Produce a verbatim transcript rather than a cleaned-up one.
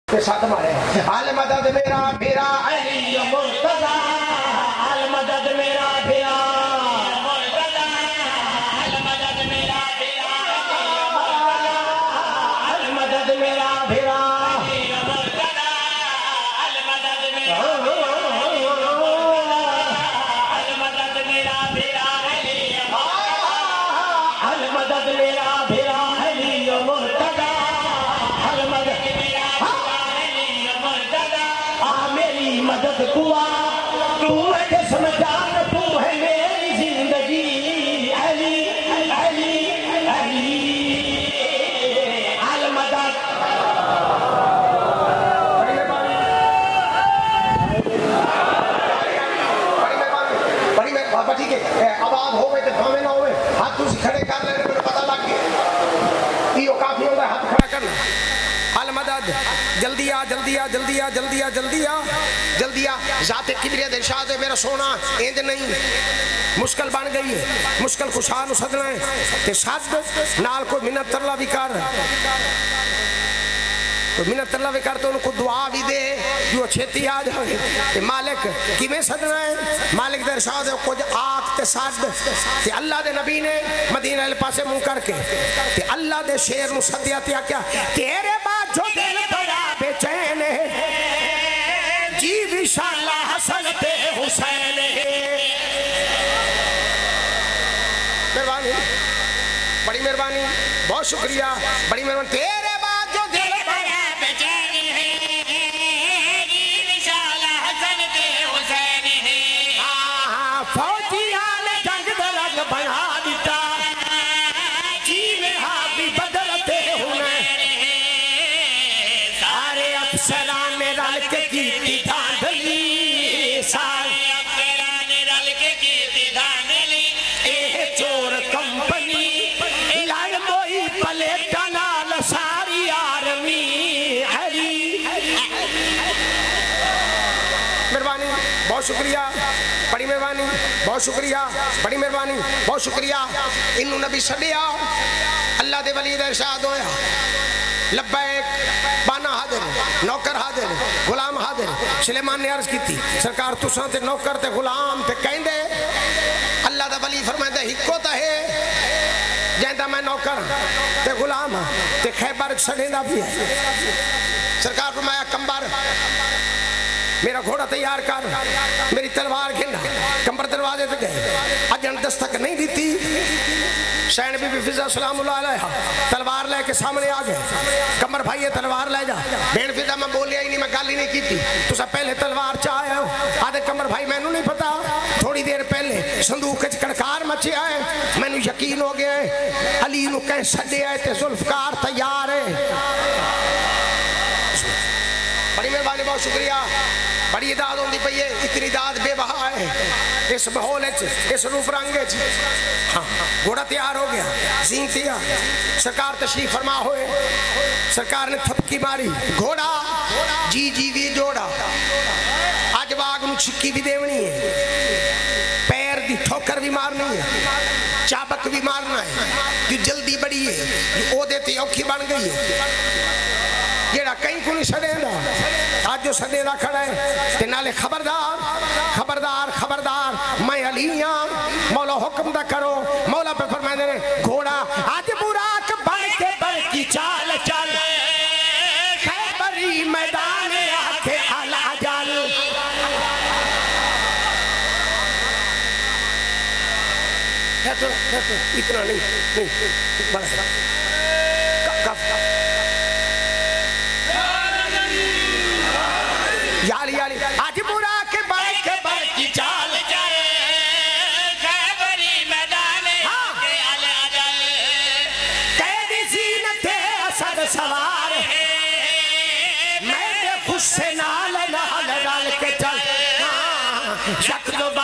के साथ मारे अल मदद मेरा फिरा अली मुर्तजा अल मदद मेरा फिरा मुर्तजा अल मदद मेरा फिरा अल मदद मेरा फिरा मुर्तजा अल मदद मेरा अल मदद मेरा फिरा अल मदद मेरा फिरा अली मुर्तजा अल मदद मदद कुआ तू है जिस्म जान तू है मेरी जिंदगी अली अली अली अल मदद बड़ी मेहरबानी बड़ी मेहरबानी बड़ी मेहरबानी ठीक है आवाज हो गई तो भावे ना होवे हाथ तुम खड़े कर ले मेरे पता लग गया यो काफी होगा हाथ खड़ा करना अल मदद जल्दी आ जल्दी आ जल्दी आ जल्दी आ जल्दी आ जल्दी आ जाते किबरिया दे इरशाद है मेरा सोना इंज नहीं मुश्किल बन गई है मुश्किल खुशा नु सदना है ते सद नाल कोई मिन्नत तरला भी कर तो मिन्नत तरला भी कर तो उनको दुआ भी दे जो छेती आ जाए ते मालिक किवें सदना है मालिक दे इरशाद है कुछ आख ते सद ते अल्लाह दे नबी ने मदीना वाले पासे मुंह करके ते अल्लाह दे शेर नु सदिया ते क्या तेरे बाद जो दिल बड़ा बेचैन है जी विशाला हसन ते हुसैन मेहरबानी बड़ी मेहरबानी बहुत शुक्रिया बड़ी मेहरबानी तेरे बाद जो दिल बड़ा बेचैन है जी विशाला हसन ते हुसैन है हां फौजिया ने जंग दा रंग बना दिता जी में हाबी बदल ते हुसैन सारे अफसरां ने रल के कीती धांधली सारे अफसरां ने रल के कीती धांधली ए चोर कंपनी लाल मोई पलेटा नाल सारी आर्मी हरी मेहरबानी बहुत शुक्रिया बड़ी मेहरबानी बहुत शुक्रिया बड़ी मेहरबानी बहुत शुक्रिया इन्नू नबी छड्डिया अल्लाह दे वली दा इरशाद होया लब्बैक बाना हाजिर नौकर हाजिर गुलाम हाजिर सुलेमान ने अर्ज की सरकार तुसां ते नौकर ते गुलाम ते कहंदे अल्लाह दा वली फरमांदा हिक्को ता है जैंदा मैं नौकर ते गुलाम ते खैबर छड़ेंदा भी है सरकार फरमाया कंबर मेरा घोड़ा तैयार कर मेरी तलवार गिन कंबर दरवाजे पे गए अजन दस्तक नहीं दी थी शैन बीबी फिजा सलामुल्लाह अलैहा तलवार लेके सामने आ गए कमर भाई ये तलवार ले जा बेन फिजा मैं बोलिया ही नहीं मैं गल ही नहीं की थी तुसा पहले तलवार च आए हो आदे कमर भाई मैनू नहीं पता थोड़ी देर पहले संदूक च कड़कार मचे आए मैनू यकीन हो गया है अली नू कह छड्डे आए ते जुल्फकार तैयार है बड़ी मेहरबानी बहुत शुक्रिया बड़ी दाद होती पई है इतनी दाद बेबहा है इस माहौल इस रूप रंग हाँ घोड़ा तैयार हो गया सीन तैयार सरकार तशरीफ फरमा होए सरकार ने थपकी मारी घोड़ा जी जी भी जोड़ा अज बाग नूं छिक्की भी देवनी है पैर दी ठोकर भी मारनी है चाबक भी मारना है जो जल्दी बड़ी है ओदे ते औखी बन गई है जेड़ा कहीं को नहीं सड़ेंदा आज जो सड़ेंदा खड़ा है ते नाले खबरदार खबरदार खबरदार मैं अली हां मौला हुक्म दा करो मौला पे फरमांदे ने घोड़ा आज बुराक बन के बन की चाल चल खैबरी मैदान आके अला जल है तो इतना नहीं नहीं बस कफ याली याली आज बुरा के बड़ के बड़ की चाल चल खैबरी मैदान के अल अजल कैदी सीन थे असद सवार मैं गुस्से नाल नाल डाल के चल शक तो